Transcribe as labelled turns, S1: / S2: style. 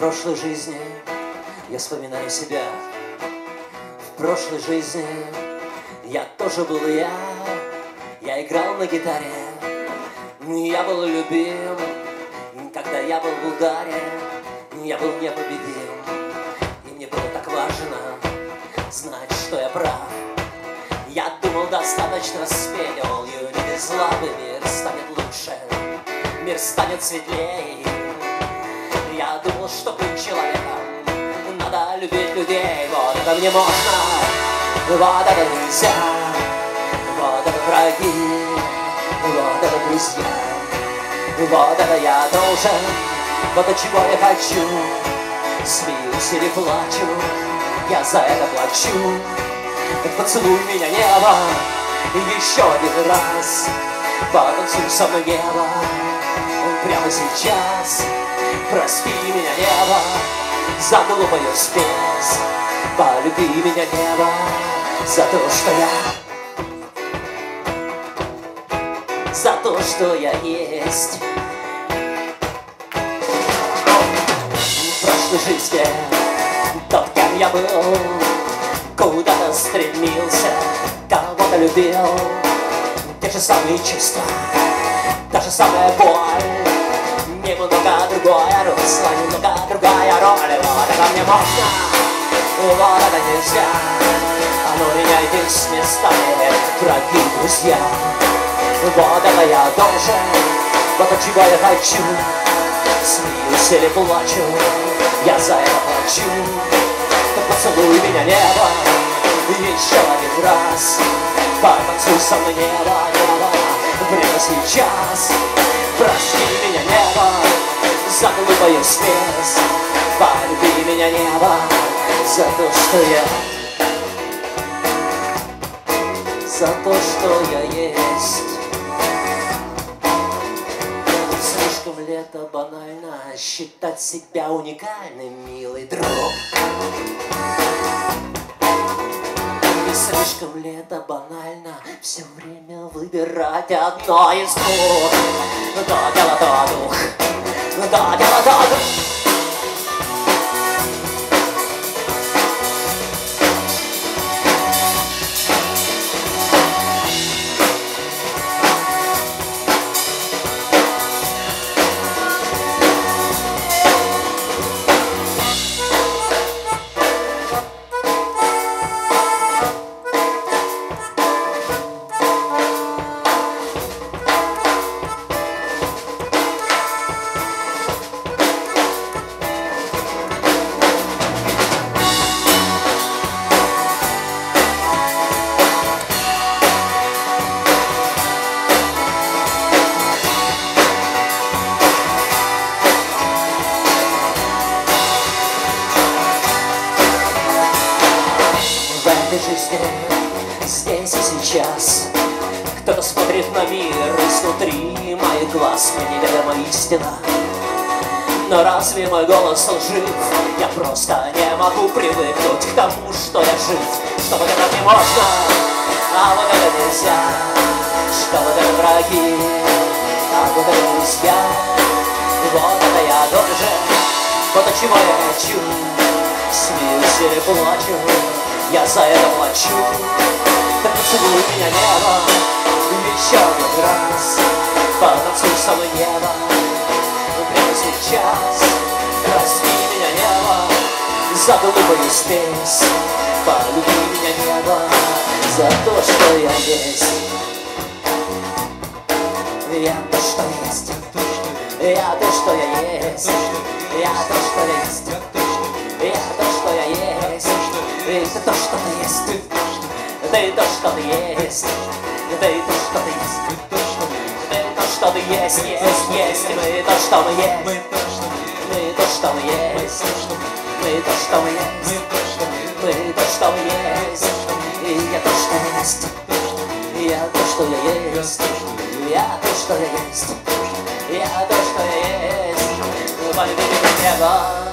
S1: прошлой жизни я вспоминаю себя. В прошлой жизни я тоже был я. Я играл на гитаре, я был любим. Когда я был в ударе, я был непобедим. И мне было так важно знать, что я прав. Я думал, достаточно спеть all you need is love, и мир станет лучше, мир станет светлее. Я думал, что быть человеком надо любить людей. Вот это мне можно, вот это нельзя, вот это враги, вот это друзья, вот это я должен, вот от чего я хочу. Смеюсь или плачу, я за это плачу. Поцелуй меня, небо, еще один раз. Потанцуй со мной, небо, прямо сейчас. Прости меня, небо, за глупую спесь. Полюби меня, небо, за то, что я, за то, что я есть. В прошлой жизни тот, кем я был, куда-то стремился, кого-то любил. Те же самые чувства, та же самая боль. Немного другое русло, немного другая роль. Вот это мне можно, вот это нельзя. А ну меняйтесь местами, враги, друзья. Вот это я должен, вот от чего я хочу. Смеюсь или плачу, я за это плачу. Поцелуй меня, небо, еще один раз. Потанцуй со мной, небо, небо, прямо сейчас. Прости меня, небо, за глупую спесь. Полюби меня, небо, за то, что я, за то, что я есть. Слишком ли это банально считать себя уникальным, милый друг? Слишком ли это банально все время выбирать одно из двух? То дело, то дух, то дело, то дух. Жизни, здесь и сейчас. Кто-то смотрит на мир изнутри моих глаз. Мне неведома истина, но разве мой голос лжив? Я просто не могу привыкнуть к тому, что я жив. Что вот это не можно, а вот это нельзя. Что вот это враги, а вот это друзья. Вот это я должен, вот от чего я хочу. Смеюсь или плачу, я за это плачу. Так поцелуй меня, небо, еще один раз. Потанцуй со мной, небо, прямо сейчас. Прости меня, небо, за глупую спесь. Полюби меня, небо, за то, что я есть. Я то, что есть. Я то, что я есть. Я то, что я есть. Я то, что я есть. И ты то, что ты есть. Ты то, что ты есть. Ты то, что ты есть. Ты то, что ты есть. Есть. Мы то, что мы есть. Мы то, что мы есть. Мы то, что мы есть. Мы то, что мы есть. И я то, что есть. Я то, что я есть. Я то, что я есть. Я то, что я есть. Полюби меня, небо.